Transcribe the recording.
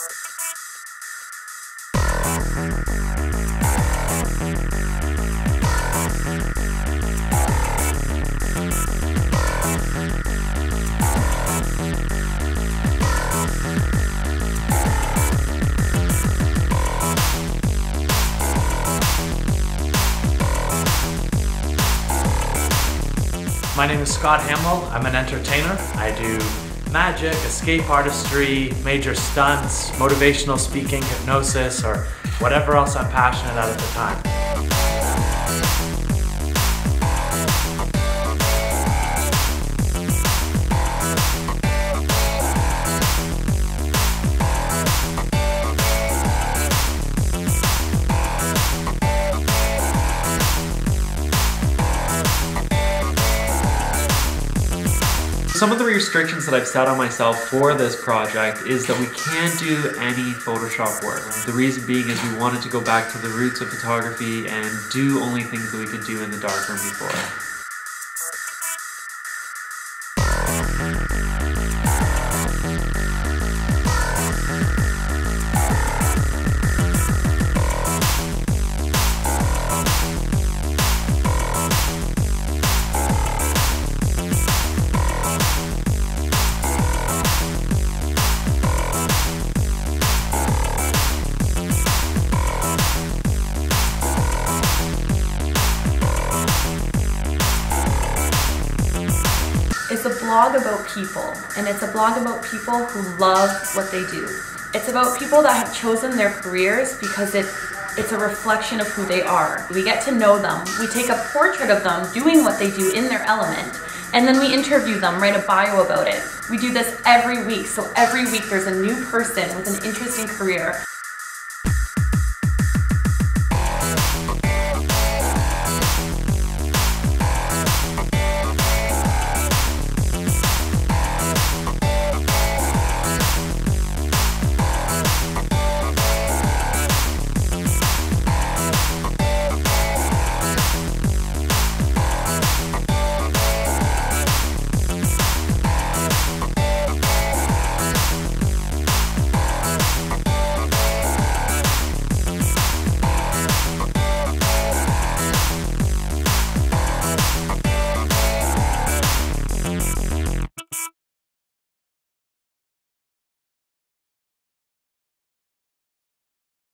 My name is Scott Hamill. I'm an entertainer. I do magic, escape artistry, major stunts, motivational speaking, hypnosis, or whatever else I'm passionate at the time. Some of the restrictions that I've set on myself for this project is that we can't do any Photoshop work. The reason being is we wanted to go back to the roots of photography and do only things that we could do in the darkroom before. It's a blog about people, and it's a blog about people who love what they do. It's about people that have chosen their careers because it's a reflection of who they are. We get to know them, we take a portrait of them doing what they do in their element, and then we interview them, write a bio about it. We do this every week, so every week there's a new person with an interesting career.